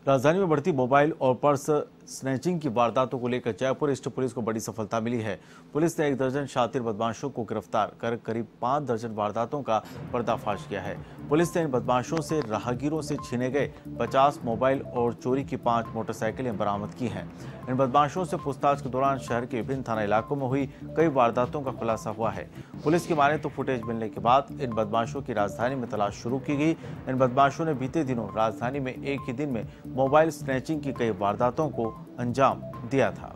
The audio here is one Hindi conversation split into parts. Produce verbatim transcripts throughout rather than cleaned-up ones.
राजधानी में बढ़ती मोबाइल और पर्स स्नैचिंग की वारदातों को लेकर जयपुर ईस्ट पुलिस को बड़ी सफलता मिली है। पुलिस ने एक दर्जन शातिर बदमाशों को गिरफ्तार कर करीब पांच दर्जन वारदातों का पर्दाफाश किया है। पुलिस ने इन बदमाशों से राहगीरों से छीने गए पचास मोबाइल और चोरी की पांच मोटरसाइकिलें बरामद की हैं। इन बदमाशों से पूछताछ के दौरान शहर के विभिन्न थाना इलाकों में हुई कई वारदातों का खुलासा हुआ है। पुलिस की माने तो फुटेज मिलने के बाद इन बदमाशों की राजधानी में तलाश शुरू की गई। इन बदमाशों ने बीते दिनों राजधानी में एक ही दिन में मोबाइल स्नैचिंग की कई वारदातों को अंजाम दिया था।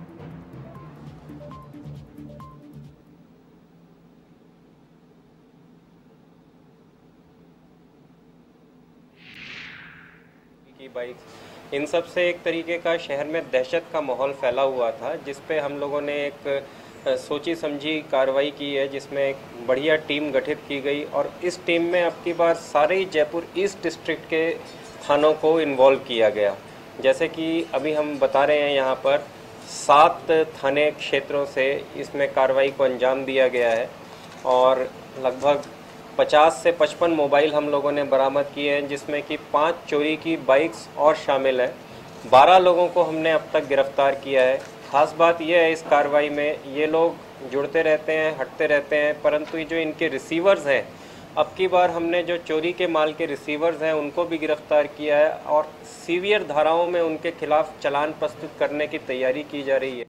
की बाइक इन सब से एक तरीके का शहर में दहशत का माहौल फैला हुआ था, जिस पे हम लोगों ने एक सोची समझी कार्रवाई की है, जिसमें एक बढ़िया टीम गठित की गई और इस टीम में अब की बार सारे ही जयपुर ईस्ट डिस्ट्रिक्ट के थानों को इन्वॉल्व किया गया। जैसे कि अभी हम बता रहे हैं, यहाँ पर सात थाने क्षेत्रों से इसमें कार्रवाई को अंजाम दिया गया है और लगभग पचास से पचपन मोबाइल हम लोगों ने बरामद किए हैं, जिसमें कि पांच चोरी की बाइक्स और शामिल हैं। बारह लोगों को हमने अब तक गिरफ्तार किया है। ख़ास बात यह है इस कार्रवाई में, ये लोग जुड़ते रहते हैं, हटते रहते हैं, परंतु ये जो इनके रिसीवर्स हैं, अब की बार हमने जो चोरी के माल के रिसीवर्स हैं उनको भी गिरफ्तार किया है और सीवियर धाराओं में उनके खिलाफ चालान प्रस्तुत करने की तैयारी की जा रही है।